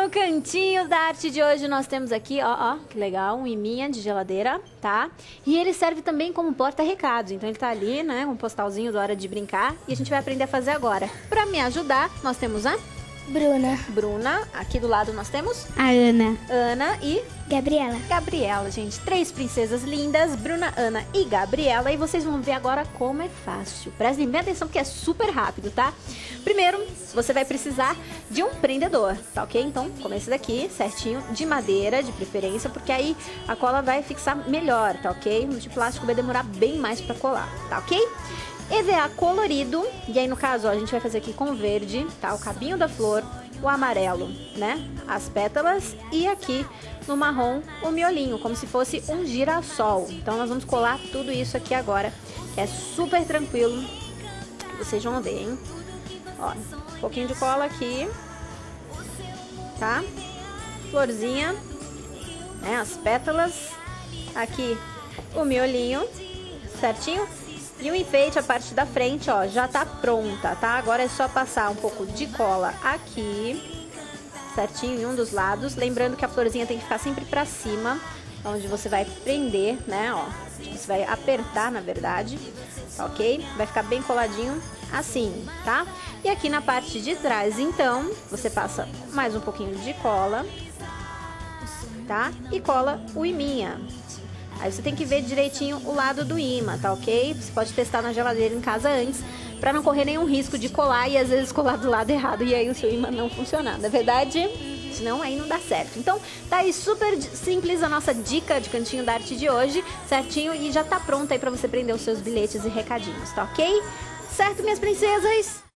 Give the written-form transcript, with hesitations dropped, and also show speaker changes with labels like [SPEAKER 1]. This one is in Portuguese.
[SPEAKER 1] no Cantinho da Arte de hoje nós temos aqui, ó, que legal, um iminha de geladeira, tá? E ele serve também como porta-recados, então ele tá ali, né, um postalzinho da hora de brincar e a gente vai aprender a fazer agora. Pra me ajudar, nós temos a Bruna, aqui do lado nós temos
[SPEAKER 2] a
[SPEAKER 1] Ana e
[SPEAKER 2] Gabriela.
[SPEAKER 1] Gente, 3 princesas lindas, Bruna, Ana e Gabriela, e vocês vão ver agora como é fácil. Prestem bem atenção que é super rápido, tá? Primeiro, você vai precisar de um prendedor, tá ok? Então, comece daqui, certinho, de madeira, de preferência, porque aí a cola vai fixar melhor, tá ok? No de plástico vai demorar bem mais pra colar, tá ok? EVA colorido, e aí no caso, ó, a gente vai fazer aqui com verde, tá? O cabinho da flor, o amarelo, né? As pétalas e aqui no marrom o miolinho, como se fosse um girassol. Então nós vamos colar tudo isso aqui agora, que é super tranquilo. Vocês vão ver, hein? Ó, um pouquinho de cola aqui, tá? Florzinha, né? As pétalas, aqui o miolinho, certinho? E o enfeite, a parte da frente, ó, já tá pronta, tá? Agora é só passar um pouco de cola aqui, certinho, em um dos lados. Lembrando que a florzinha tem que ficar sempre pra cima, onde você vai prender, né, ó. Você vai apertar, na verdade, tá ok? Vai ficar bem coladinho assim, tá? E aqui na parte de trás, então, você passa mais um pouquinho de cola, tá? E cola o iminha. Aí você tem que ver direitinho o lado do imã, tá ok? Você pode testar na geladeira em casa antes, pra não correr nenhum risco de colar e às vezes colar do lado errado e aí o seu imã não funcionar, não é verdade? Senão aí não dá certo. Então tá aí super simples a nossa dica de Cantinho da Arte de hoje, certinho? E já tá pronta aí pra você prender os seus bilhetes e recadinhos, tá ok? Certo, minhas princesas?